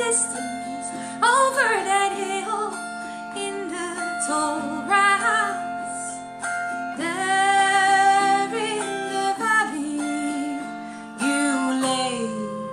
distance, over that hill in the tall grass. There in the valley you lay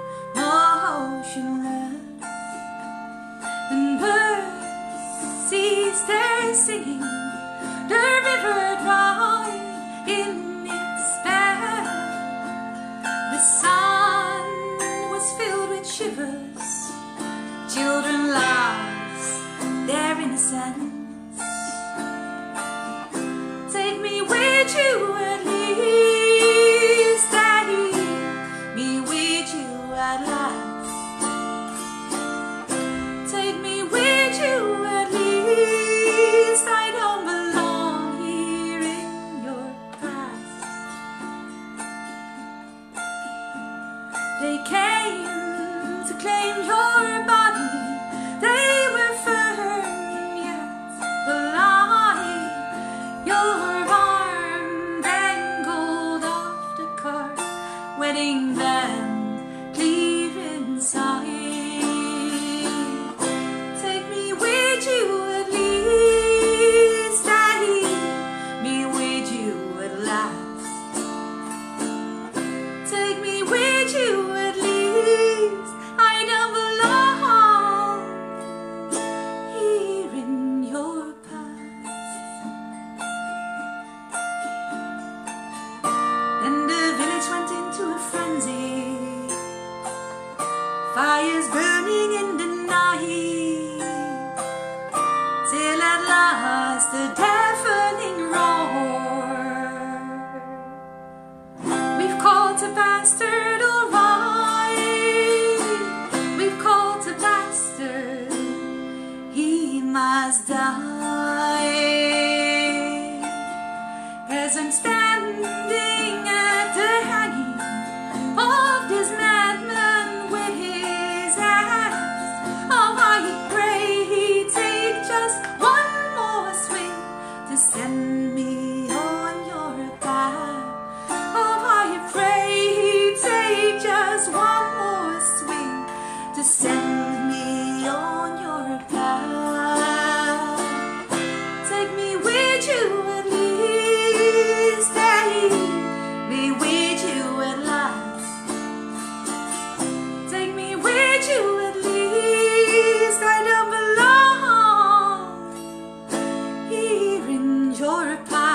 motionless, and birds ceased their singing, the river dried in its bed. The sun was filled with shivers, children lost their innocence. Take me with you at least, Daddy, me with you at last. Take me with you at least, I don't belong here in your past. They came to claim your body, they were firm yet alive. Your arm dangled off the cart, wedding band clear inside. Take me with you at least, Daddy, me with you at last. Take me with you at least, I don't belong here in your past. Then the village went into a frenzy, fires burning in the night, till at last a deafening roar. We've called a bastard, all right. We've called a bastard, he must die. As I'm standing at the hanging of this madman with his axe, oh, I pray he'd take just one more swing to send me on your path. Oh, I pray he'd take just one more swing to send me on your path. Take me with you at least, Daddy, me with you at last. Take me with you at least, I don't belong here in your past.